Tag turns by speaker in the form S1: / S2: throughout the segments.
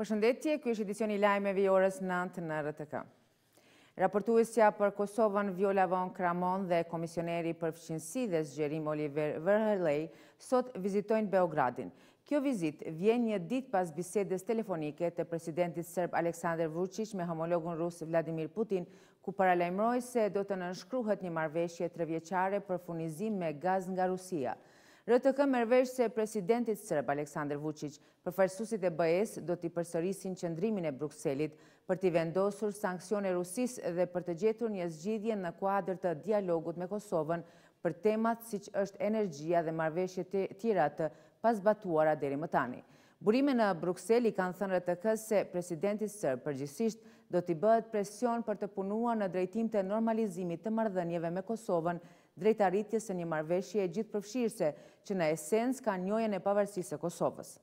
S1: Përshëndetje, ky është edicioni i lajmeve i orës 9 në RTK. Raportuesja për Kosovën Viola von Kramon dhe komisioneri për fqinësi dhe zgjerim Oliver Verhelej sot vizitojnë Beogradin. Kjo vizit vjen një ditë pas bisedës telefonike të presidentit serb Aleksandar Vučić me homologun rus Vladimir Putin, ku paralajmëroi se do të nënshkruhet një marrëveshje 3-vjeçare për furnizim me gaz nga Rusia. RTK merr vesh se presidentit serb Aleksandar Vučić, përfaqësuesit e BE-s do t'i përsërisin qëndrimin e Brukselit për t'i vendosur sanksione Rusisë dhe për të gjetur një zgjidhje në kuadër të dialogut me Kosovën për temat siç është energjia dhe marrëveshje tjera të pazbatuara deri më tani. Burime në Bruksel i kanë thënë RTK se presidenti serb përgjithsisht do t'i bëhet presion për të punuar në drejtim të normalizimit të marrëdhënieve me Kosovën drejt arritjes së një marrëveshje gjithëpërfshirëse që në esencë ka njohjen e pavarësisë së Kosovës.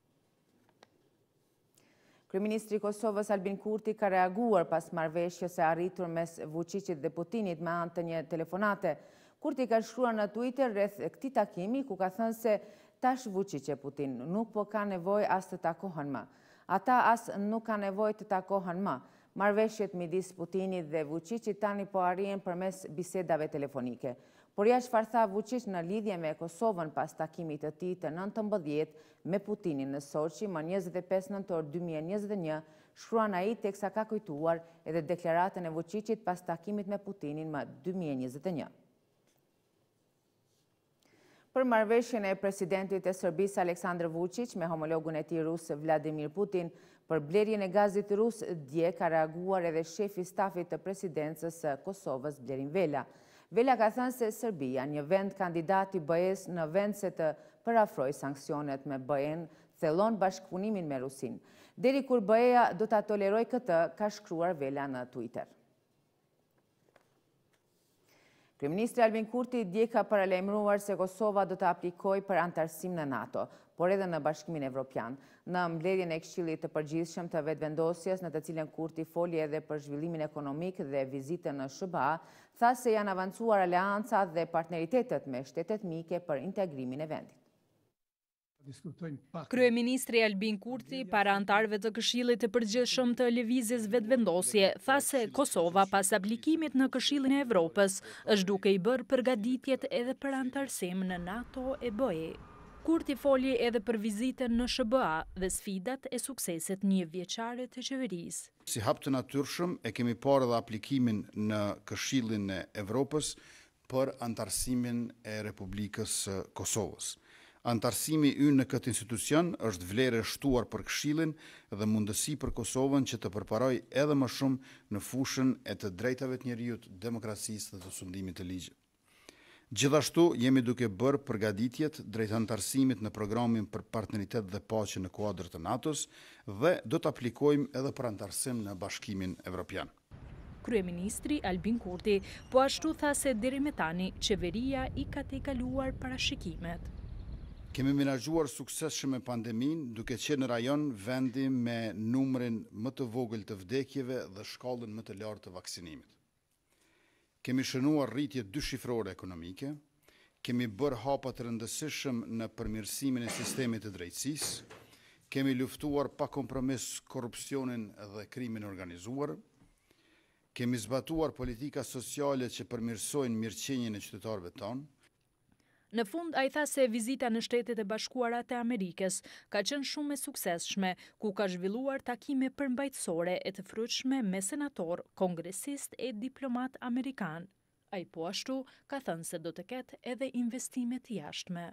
S1: Kryeministri i Kosovës Albin Kurti ka reaguar pas marrëveshjes së arritur mes Vučićit dhe Putinit me anë të një telefonate. Kurti ka shkruar në Twitter rreth këtij takimi ku ka thënë se tash Vučić e Putin nuk po ka nevojë as të takohen më. Ata as nuk ka nevojë të takohen më. Marrëveshjet midis Putinit dhe Vučićit tani po arrihen përmes bisedave telefonike. Por ja çfarë tha Vučić në lidhje me Kosovën pas takimit të tij të 19 me Putinin në Soçi më 25 nëntor 2021, shkruan ai teksa ka kujtuar edhe deklaratën e Vučićit pas takimit me Putinin më 2021. Për marrëveshjen e presidentit të Serbisë Aleksandar Vučić me homologun e tij rus Vladimir Putin për blerjen e gazit rus, dje ka reaguar edhe shefi i stafit të presidencës së Kosovës Blerin Vela. Vela ka thënë se Serbia, një vend kandidat i BE-s në vend se të parafrojë sanksionet me BE-n, thellon bashkëpunimin me Rusinë. Deri kur BE-ja do ta tolerojë këtë, ka shkruar Vela në Twitter. Kryeministri Albin Kurti dje ka paralajmëruar se Kosova do të aplikojë për antarësim në NATO, por edhe në Bashkimin Evropian. Në mbledhjen e Këshillit të Përgjithshëm të Vetëvendosjes, në të cilën Kurti foli edhe për zhvillimin ekonomik dhe vizitën në SBA, tha se janë avancuar aleancat dhe partneritetet me shtetet mike për integrimin e vendit.
S2: Kryeministri Albin Kurti, para antarëve të Këshillit të Përgjithshëm të Lëvizjes Vetëvendosje, tha se Kosova pas aplikimit në Këshillin e Evropës është duke i bërë përgatitjet edhe për antarësim në NATO e BE. Kurti foli edhe për vizitën në SBA dhe sfidat e suksesit 1-vjeçare të qeverisë.
S3: Si hap të natyrshëm e kemi parë edhe aplikimin në Këshillin e Evropës për antarësimin e Republikës së Kosovës. Antarësimi ynë në këtë institucion është vlerë e shtuar për Këshillin dhe mundësi për Kosovën që të përparojë edhe më shumë në fushën e të drejtave të njerëzit, demokracisë dhe të sundimit të ligjit. Gjithashtu jemi duke bërë përgatitjet drejt antarësimit në programin për partneritet dhe paqe në kuadër të NATO-s dhe do të aplikojmë edhe për antarësim në Bashkimin Evropian.
S2: Kryeministri Albin Kurti po ashtu tha se deri me tani qeveria i ka tejkaluar parashikimet.
S3: Kemi menaxhuar suksesshëm me pandeminë, duke qenë në rajon vendi me numrin më të vogël të vdekjeve dhe shkallën më të lartë të vaksinimit. Kemi shënuar rritje dyshifrore ekonomike, kemi bërë hapa të rëndësishëm në përmirësimin e sistemit të drejtësisë, kemi luftuar pa kompromis korrupsionin dhe krimin organizuar, kemi zbatuar politika sociale që përmirësojnë mirëqenien e qytetarëve tonë.
S2: Në fund, ai tha se vizita në Shtetet e Bashkuara të Amerikës ka qenë shumë e suksesshme, ku ka zhvilluar takime përmbajtësore e të frytshme me senator, kongresist e diplomat amerikan. Ai po ashtu ka thënë se do të ketë edhe investime të jashtme.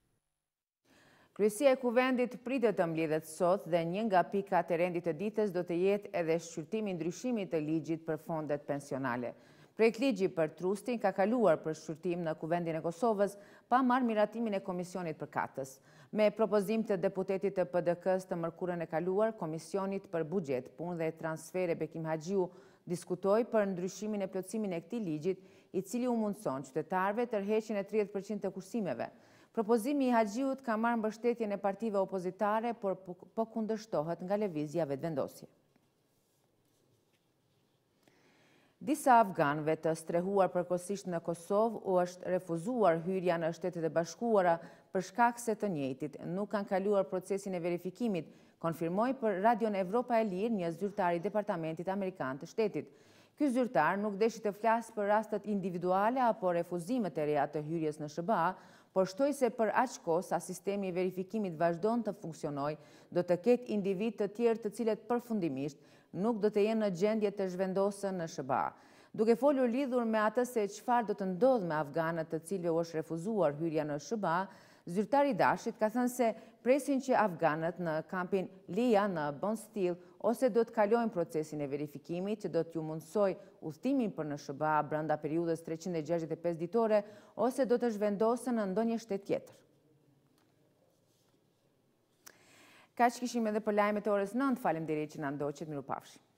S1: Kryesia e Kuvendit pritet të mbledhet sot dhe një nga pikat e rendit të ditës do të jetë edhe shqyrtimi ndryshimit të ligjit për fondet pensionale. Projekt ligji për trustin ka kaluar për shqyrtim në Kuvendin e Kosovës pa marrë miratimin e Komisionit për Katës. Me propozim të deputetit të PDK-s të mërkurën e kaluar, Komisionit për Buxhet, Punë dhe Transfere Bekim Haxhiu diskutoi për ndryshimin e plotësimin e këtij ligjit, i cili u mundson qytetarëve tërheqjen e 30% të kursimeve. Propozimi i Haxhiut ka marrë mbështetjen e partive opozitare, por po kundërshtohet nga lëvizja vetëvendosje. Disa afganëve të strehuar përkohësisht në Kosovë u është refuzuar hyrja në Shtetet e Bashkuara për shkak se të njëjtit nuk kanë kaluar procesin e verifikimit, konfirmoi për Radion Evropa e Lirë një zyrtar i Departamentit Amerikan të Shtetit. Ky zyrtar nuk deshi të flasë për rastet individuale apo refuzimet e reja të hyrjes në SBA, por shtoi se për aq kohë sa sistemi i verifikimit vazhdon të funksionojë, do të ketë individ të tjerë të cilët përfundimisht nuk do të jenë në gjendje të zhvendosen në SBA. Duke folur lidhur me atë se çfarë do të ndodhë me afganët të cilëve u është refuzuar hyrja në SBA, zyrtari Dashit ka thënë se presin që afganët në kampin Lia në Bon Stil ose do të kalojnë procesin e verifikimit që do t'ju mundsoj udhëtimin për në SBA brenda periudhës 365 ditore ose do të zhvendosen në ndonjë shtet tjetër. Kaq kishim edhe për lajmet e orës 9, faleminderit që na ndoqët, mirupafshim.